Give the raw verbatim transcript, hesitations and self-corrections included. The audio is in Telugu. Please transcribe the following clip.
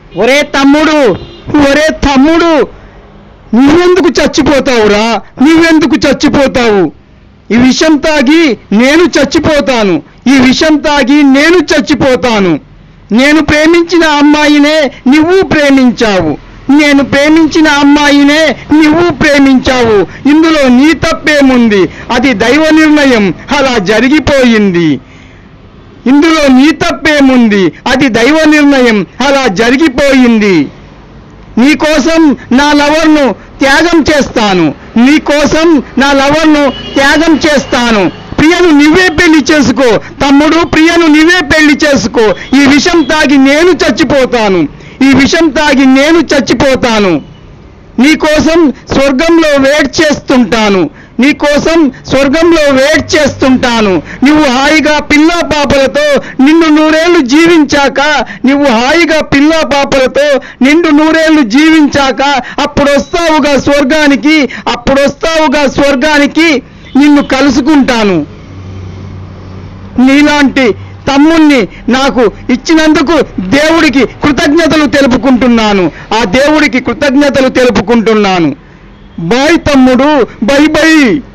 ఒరే తమ్ముడు, ఒరే తమ్ముడు, నువ్వెందుకు చచ్చిపోతావురా? నువ్వెందుకు చచ్చిపోతావు? ఈ విషం తాగి నేను చచ్చిపోతాను. ఈ విషం తాగి నేను చచ్చిపోతాను. నేను ప్రేమించిన అమ్మాయినే నువ్వు ప్రేమించావు. నేను ప్రేమించిన అమ్మాయినే నువ్వు ప్రేమించావు. ఇందులో నీ తప్పేముంది? అది దైవ నిర్ణయం, అలా జరిగిపోయింది. ఇందులో నీ తప్పేముంది? అది దైవ నిర్ణయం, అలా జరిగిపోయింది. నీకోసం నా లవర్ను త్యాగం చేస్తాను. నీకోసం నా లవర్ను త్యాగం చేస్తాను. ప్రియను నువ్వే పెళ్లి చేసుకో తమ్ముడు, ప్రియను నువ్వే పెళ్లి చేసుకో. ఈ విషం తాగి నేను చచ్చిపోతాను. ఈ విషం తాగి నేను చచ్చిపోతాను. నీకోసం స్వర్గంలో వెయిట్ చేస్తుంటాను. నీకోసం స్వర్గంలో వెయిట్ చేస్తుంటాను. నువ్వు హాయిగా పిల్లా పాపలతో నిన్ను నూరేళ్లు జీవించాక, నువ్వు హాయిగా పిల్లా పాపలతో నిండు నూరేళ్లు జీవించాక అప్పుడు వస్తావుగా స్వర్గానికి. అప్పుడు వస్తావుగా స్వర్గానికి నిన్ను కలుసుకుంటాను. నీలాంటి తమ్ముణ్ణి నాకు ఇచ్చినందుకు దేవుడికి కృతజ్ఞతలు తెలుపుకుంటున్నాను. ఆ దేవుడికి కృతజ్ఞతలు తెలుపుకుంటున్నాను. బాయ్ తమ్ముడు, బై బై.